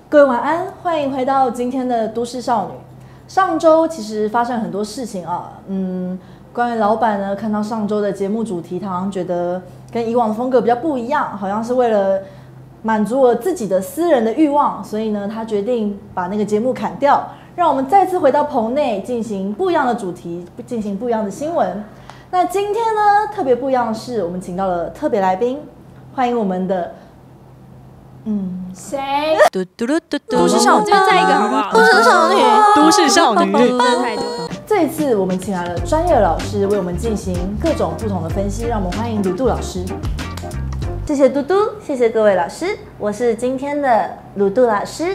各位晚安，欢迎回到今天的都市少女。上周其实发生很多事情啊，关于老板呢，看到上周的节目主题，他好像觉得跟以往的风格比较不一样，好像是为了满足我自己的私人的欲望，所以呢，他决定把那个节目砍掉，让我们再次回到棚内进行不一样的主题，进行不一样的新闻。那今天呢，特别不一样的是，我们请到了特别来宾，欢迎我们的。 谁？ 都市少女， 就再一个好不好？ 都市少女， 都市少女。 太多。 这一次我们请来了专业的老师，为我们进行各种不同的分析，让我们欢迎鲁杜老师。谢谢嘟嘟，谢谢各位老师，我是今天的鲁杜老师。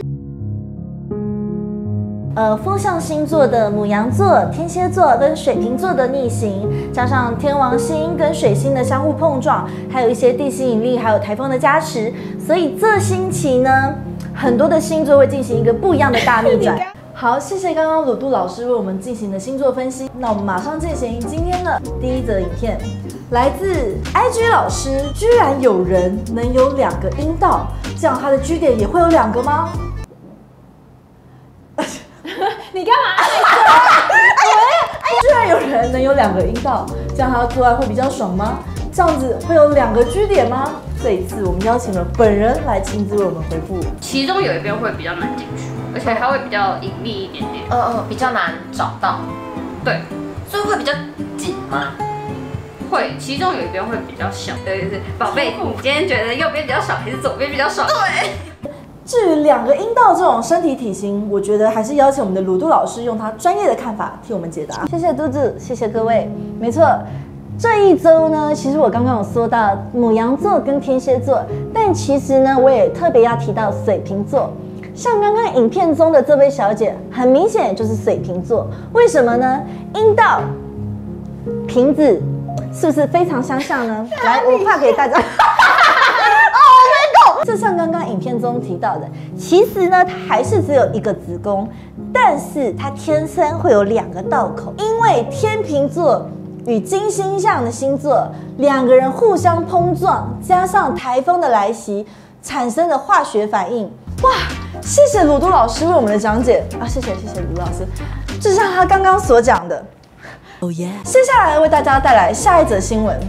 风象星座的牡羊座、天蝎座跟水瓶座的逆行，加上天王星跟水星的相互碰撞，还有一些地心引力，还有台风的加持，所以这星期呢，很多的星座会进行一个不一样的大逆转。好，谢谢刚刚鲁杜老师为我们进行的星座分析。那我们马上进行今天的第一则影片，来自 IG 老师，居然有人能有2个阴道，这样他的 G 点也会有2个吗？ 你干嘛？ 居然有人能有2个阴道，这样他的做爱会比较爽吗？这样子会有2个 G 点吗？这一次我们邀请了本人来亲自为我们回复。 其中有一边会比较难进去，而且它会比较隐秘一点点。 比较难找到。 对， 所以会比较紧吗？ 会，其中有一边会比较小。对，宝贝，你今天觉得右边比较少，还是左边比较少？对。 至于2个阴道这种身体体型，我觉得还是邀请我们的鲁杜老师用他专业的看法替我们解答。谢谢嘟嘟，谢谢各位。没错，这一周呢，其实我刚刚有说到牡羊座跟天蝎座，但其实呢，我也特别要提到水瓶座。像刚刚影片中的这位小姐，很明显就是水瓶座。为什么呢？阴道、瓶子是不是非常相像呢？来，我画给大家。就像刚刚影片中提到的，其实呢，它还是只有1个子宫，但是它天生会有2个道口，因为天秤座与金星象的星座2个人互相碰撞，加上台风的来袭产生的化学反应。哇，谢谢鲁杜老师为我们的讲解啊，谢谢鲁杜老师，就像他刚刚所讲的。Oh yeah！ 接下来为大家带来下一则新闻。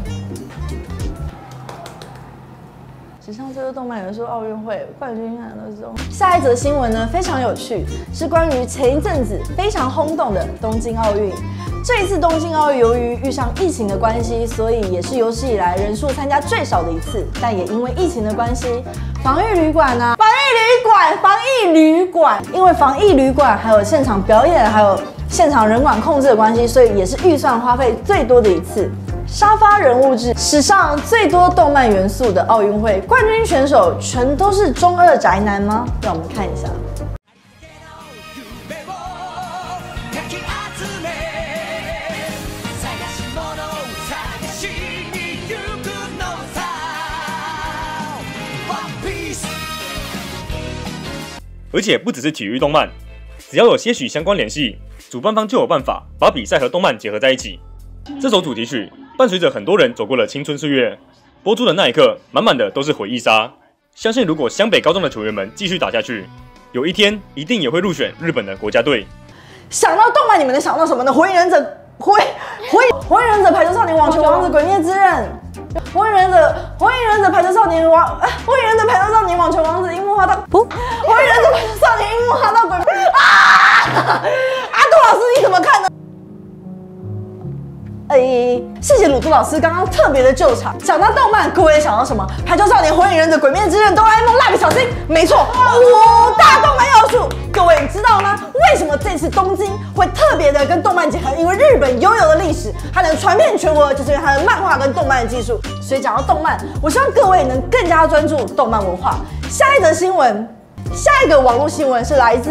史上最多动漫元素奥运会冠军看都是这种。下一则新闻呢非常有趣，是关于前一阵子非常轰动的东京奥运。这一次东京奥运由于遇上疫情的关系，所以也是有史以来人数参加最少的一次。但也因为疫情的关系，防疫旅馆，因为防疫旅馆还有现场表演，还有现场人管控制的关系，所以也是预算花费最多的一次。沙发人物制，史上最多动漫元素的奥运会，冠军选手全都是中二宅男吗？让我们看一下。 而且不只是体育动漫，只要有些许相关联系，主办方就有办法把比赛和动漫结合在一起。这首主题曲伴随着很多人走过了青春岁月，播出的那一刻，满满的都是回忆杀。相信如果湘北高中的球员们继续打下去，有一天一定也会入选日本的国家队。 想到动漫，你们能想到什么呢？火影忍者、排球少年、网球王子、鬼灭之刃、火影忍者、排球少年、网球王子、樱木花道，火影忍者、排球少年、樱木花道、鬼灭杜老师你怎么看呢？谢谢鲁杜老师刚刚特别的救场。讲到动漫，各位想到什么？排球少年、火影忍者、鬼灭之刃、哆啦 A 梦、蜡笔小新，没错，5大动漫要素。各位你知道吗？为什么这次东京会特别的跟动漫结合？因为日本拥有的历史，它能传遍全国，就是因为它的漫画跟动漫的技术。所以讲到动漫，我希望各位能更加专注动漫文化。下一则新闻，下一个网络新闻是来自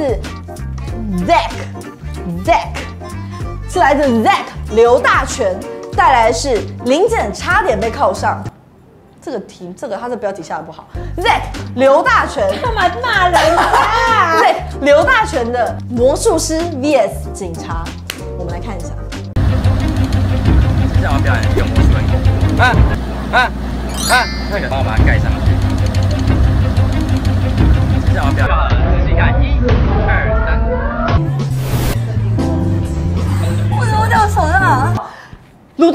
Zack， 是来自 Zack 刘大全带来的是零检差点被铐上。这个他的标题下的不好。Zack 刘大全干嘛骂人啊 ？Zack 刘大全的魔术师 vs 警察，我们来看一下。 接下来我表演一个魔术的功夫。那个帮我把它盖上去。接下来我表演。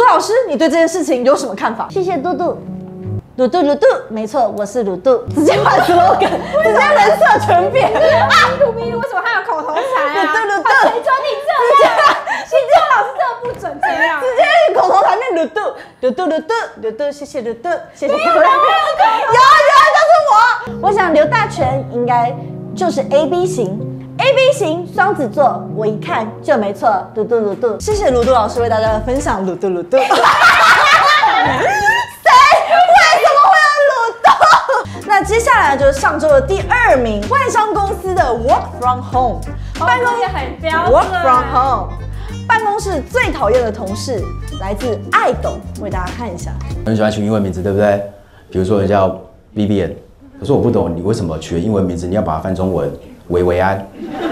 老师，你对这件事情有什么看法？谢谢嘟嘟。鲁杜，没错，我是鲁杜，直接换 slogan， 直接人设全变啊！ 咪噜，为什么还有口头禅啊？ 鲁杜， 谁准你这样？新教老师真的不准这样。 直接口头禅变鲁杜，谢谢鲁杜，谢谢。有，就是我。我想刘大全应该就是 AB 型。AB 型双子座，我一看就没错，鲁杜。谢谢鲁杜老师为大家的分享，鲁杜。那接下来就是上周的第2名，外商公司的 Work from Home， 办公也很标准。 Work from Home， 办公室最讨厌的同事来自爱董，为大家看一下。 很喜欢取英文名字，对不对？比如说人叫 Vivian， 可是我不懂你为什么取英文名字，你要把它翻中文，维安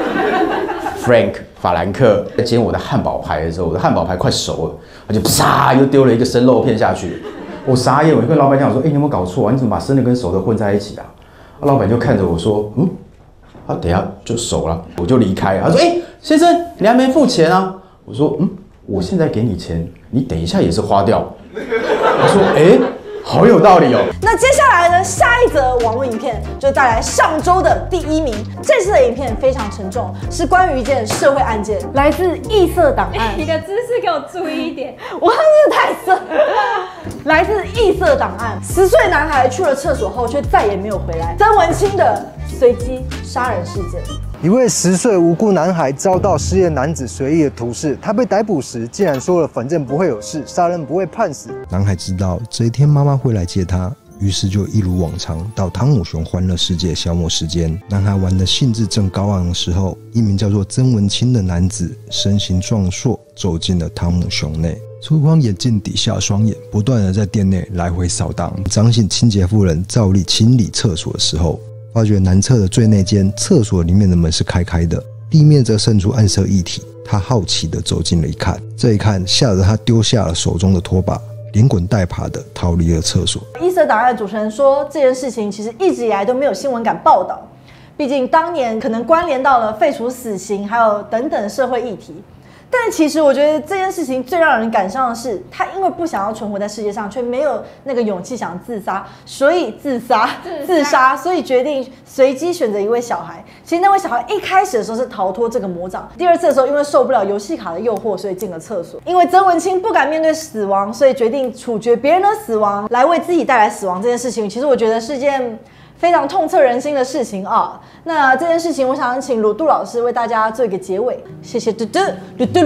，Frank 法兰克。在煎我的汉堡排的时候，我的汉堡排快熟了，他就啪又丢了一个生肉片下去。我傻眼，我就跟老板讲说：“你有没有搞错啊？你怎么把生的跟熟的混在一起啊？”老板就看着我说：“等一下就熟了。”我就离开。他说：“先生，你还没付钱啊？”我说：“我现在给你钱，你等一下也是花掉。”他说：“好有道理哦。” 那接下来呢，下一则网络影片就带来上周的第1名。这次的影片非常沉重，是关于一件社会案件，来自异色档案。 你的姿势给我注意一点， 我真的太色。来自异色档案，10岁男孩去了厕所后却再也没有回来。曾文清的随机杀人事件。 一位10岁无辜男孩遭到失业男子随意的突视，他被逮捕时竟然说了反正不会有事，杀人不会判死。男孩知道这一天妈妈会来接他，于是就一如往常到汤姆熊欢乐世界消磨时间。男孩玩的兴致正高昂的时候，一名叫做曾文清的男子身形壮硕走进了汤姆熊内。粗框眼镜底下双眼不断的在店内来回扫荡。张姓清洁妇人照例清理厕所的时候，发觉南侧的最内间厕所里面的门是开的，地面则渗出暗色液体。他好奇的走近了一看，这一看吓得他丢下了手中的拖把，连滚带爬的逃离了厕所。 异色档案的主持人说，这件事情其实一直以来都没有新闻敢报道，毕竟当年可能关联到了废除死刑，还有等等社会议题。但其实我觉得这件事情最让人感伤的是，他因为不想要存活在世界上，却没有那个勇气想自杀，所以自杀，所以决定随机选择一位小孩。其实那位小孩一开始的时候是逃脱这个魔掌，第2次的时候因为受不了游戏卡的诱惑，所以进了厕所。因为曾文清不敢面对死亡，所以决定处决别人的死亡来为自己带来死亡。这件事情其实我觉得是件非常痛彻人心的事情啊！那这件事情，我想请鲁杜老师为大家做一个结尾。谢谢嘟嘟，鲁杜，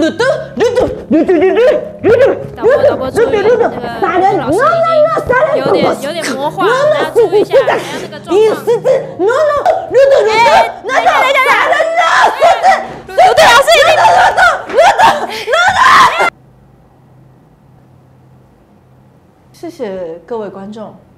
导播注意，那个杀人老师已经有点魔化，大家注意一下，还有那个状况。 鲁杜，杀人了，鲁杜老师已经鲁杜。谢谢各位观众。